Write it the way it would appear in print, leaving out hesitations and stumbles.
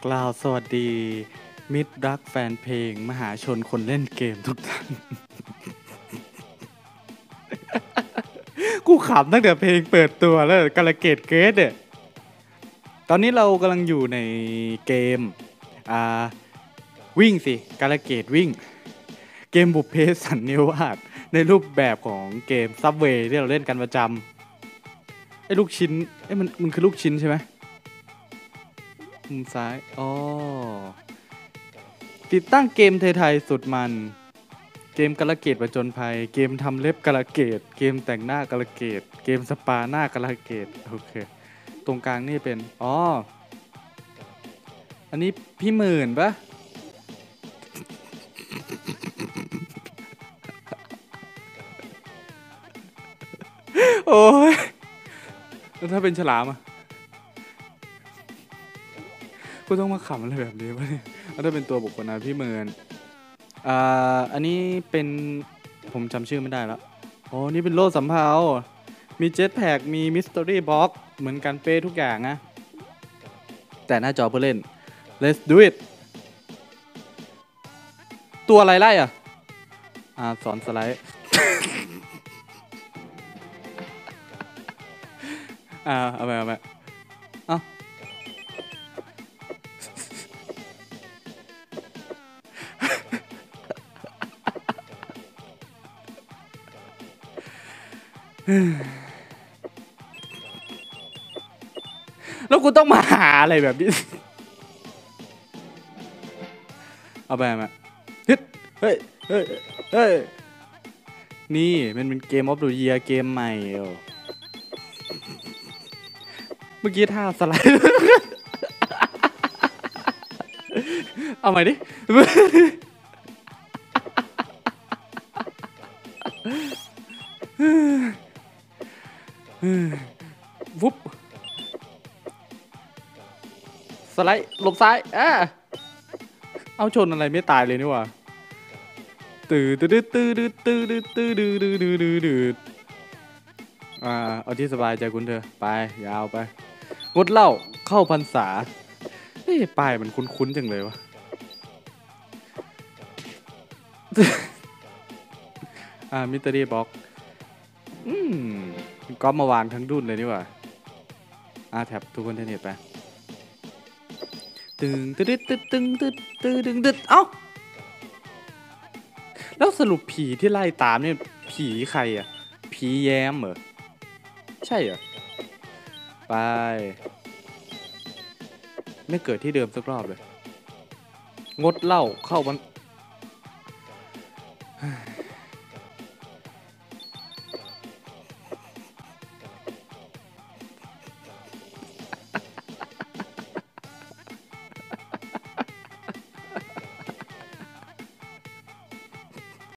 กล่าวสวัสดีมิตรรักแฟนเพลงมหาชนคนเล่นเกมทุกท่าน กูขำตั้งแต่เพลงเปิดตัวแล้วกาลเกตเกตเนี่ยตอนนี้เรากำลังอยู่ในเกมอ่าวิ่งสิกาลเกตวิ่งเกมบุพเพสันนิวาสในรูปแบบของเกมซับเวย์ที่เราเล่นกันประจำไอ้ลูกชิ้นไอ้มันคือลูกชิ้นใช่ไหมมุมซ้ายอ๋อติดตั้งเกมไทยๆสุดมันเกมกาลเกตประจนภัยเกมทำเล็บกาลเกตเกมแต่งหน้ากาลเกตเกมสปาหน้ากาลเกตโอเคตรงกลางนี่เป็นอ๋ออันนี้พี่หมื่นปะโอ้ยแล้วถ้าเป็นฉลามอ่ะกูต้องมาขำอะไรแบบนี้วะเนี่ยแล้วถ้าเป็นตัวบุคคลนะพี่หมื่นอันนี้เป็นผมจำชื่อไม่ได้แล้วโอ้นี่เป็นโล่สำเภามีเจ็ตแพ็กมีมิส t ต r รี่บ็อกเหมือนกันเป้ทุกอย่างนะแต่หน้าจอเพื่อเล่น let's do it ตัวอะไรไล่อ่ะสอนสไลด์ เอาไปเอ้าแล้วกูต้องมาหาอะไรแบบนี้ เอาไปฮึดเฮ้ยเฮ้ยนี่มันเป็นเกมออฟเดอะเยียร์เกมใหม่เมื่อกี้ท่าสไลด์ เอาใหม่ดิวุบสไลด์หลบซ้ายเอาชนอะไรไม่ตายเลยนี่หว่าตื่นเอาที่สบายใจคุณเธอไปยาวไปงดเหล้าเข้าพรรษาป้ายมันคุ้นๆจังเลยวะมิสเตอรี่บ็อกก๊อปมาวางทั้งดุนเลยนี่หว่าแท็บทุกคนเทนเน็ตไปตึงเอ้าแล้วสรุปผีที่ไล่ตามเนี่ยผีใครอ่ะผีแย้มเหรอใช่เหรอไปไม่เกิดที่เดิมสักรอบเลยงดเหล้าเข้าวัน